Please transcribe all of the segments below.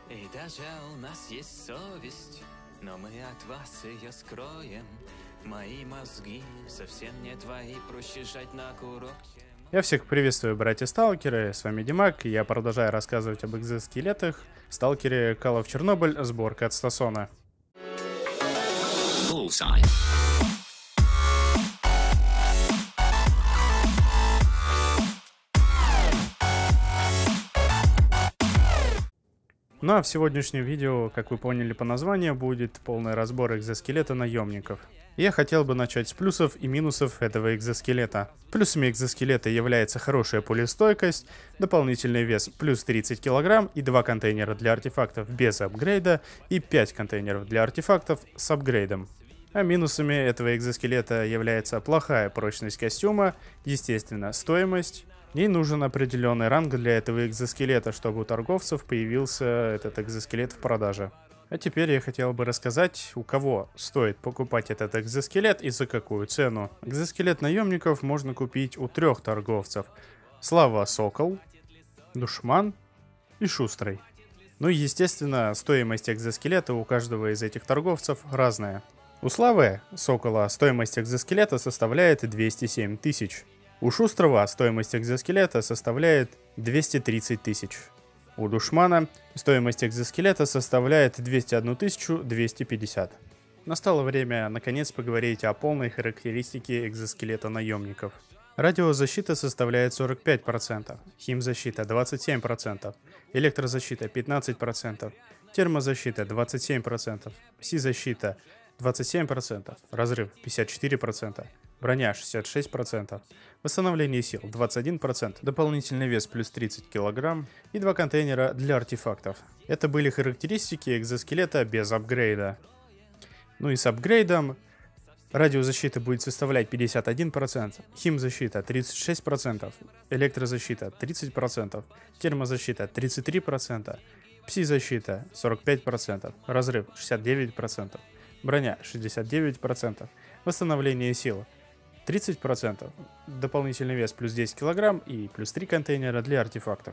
И даже у нас есть совесть, но мы от вас ее скроем. Мои мозги совсем не твои, проще жать на курок. Я всех приветствую, братья-сталкеры, с вами Димак, и я продолжаю рассказывать об экзоскелетах. Сталкере Call of Chernobyl, сборка от Стасона. Ну а в сегодняшнем видео, как вы поняли по названию, будет полный разбор экзоскелета наемников. Я хотел бы начать с плюсов и минусов этого экзоскелета. Плюсами экзоскелета является хорошая пулестойкость, дополнительный вес плюс 30 кг и 2 контейнера для артефактов без апгрейда и 5 контейнеров для артефактов с апгрейдом. А минусами этого экзоскелета является плохая прочность костюма, естественно, стоимость. И нужен определенный ранг для этого экзоскелета, чтобы у торговцев появился этот экзоскелет в продаже. А теперь я хотел бы рассказать, у кого стоит покупать этот экзоскелет и за какую цену. Экзоскелет наемников можно купить у 3 торговцев: Слава Сокол, Душман и Шустрый. Ну и естественно, стоимость экзоскелета у каждого из этих торговцев разная. У Славы Сокола стоимость экзоскелета составляет 207 тысяч. У Шустрого стоимость экзоскелета составляет 230 тысяч. У Душмана стоимость экзоскелета составляет 201 250. Настало время наконец поговорить о полной характеристике экзоскелета наемников. Радиозащита составляет 45%, химзащита 27%, электрозащита 15%, термозащита 27%, пси-защита 27%, разрыв 54%, броня 66%, восстановление сил 21%, дополнительный вес плюс 30 кг и 2 контейнера для артефактов. Это были характеристики экзоскелета без апгрейда. Ну и с апгрейдом радиозащита будет составлять 51%, химзащита 36%, электрозащита 30%, термозащита 33%, пси-защита 45%, разрыв 69%, броня 69%, восстановление сил 30%, дополнительный вес плюс 10 кг и плюс 3 контейнера для артефактов.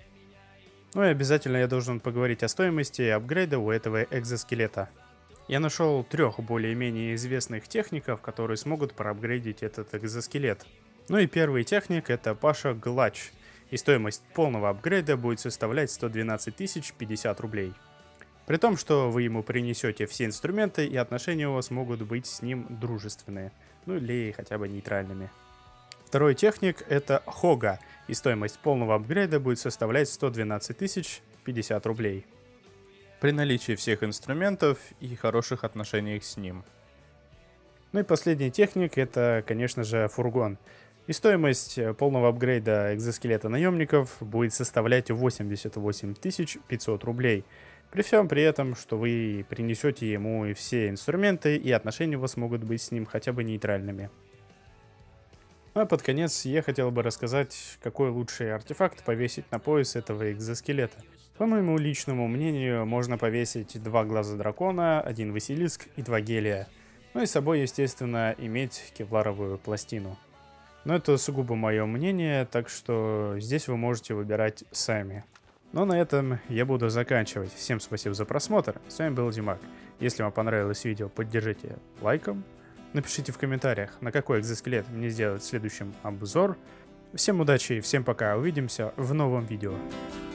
Ну и обязательно я должен поговорить о стоимости апгрейда у этого экзоскелета. Я нашел 3 более-менее известных техников, которые смогут проапгрейдить этот экзоскелет. Ну и первый техник — это Паша Глач, и стоимость полного апгрейда будет составлять 112 050 рублей. При том, что вы ему принесете все инструменты, и отношения у вас могут быть с ним дружественные, ну или хотя бы нейтральными. Второй техник — это Хога, и стоимость полного апгрейда будет составлять 112 050 рублей. При наличии всех инструментов и хороших отношениях с ним. Ну и последний техник — это, конечно же, Фургон. И стоимость полного апгрейда экзоскелета наемников будет составлять 88 500 рублей. При всем при этом, что вы принесете ему и все инструменты, и отношения у вас могут быть с ним хотя бы нейтральными. Ну а под конец я хотел бы рассказать, какой лучший артефакт повесить на пояс этого экзоскелета. По моему личному мнению, можно повесить 2 глаза дракона, 1 Василиск и 2 гелия. Ну и с собой, естественно, иметь кевларовую пластину. Но это сугубо мое мнение, так что здесь вы можете выбирать сами. Но на этом я буду заканчивать. Всем спасибо за просмотр. С вами был Димак. Если вам понравилось видео, поддержите лайком. Напишите в комментариях, на какой экзоскелет мне сделать в следующем обзор. Всем удачи и всем пока. Увидимся в новом видео.